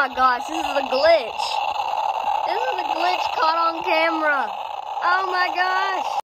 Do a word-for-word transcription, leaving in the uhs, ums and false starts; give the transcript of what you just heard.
my gosh, this is a glitch. This is a glitch caught on camera. Oh my gosh.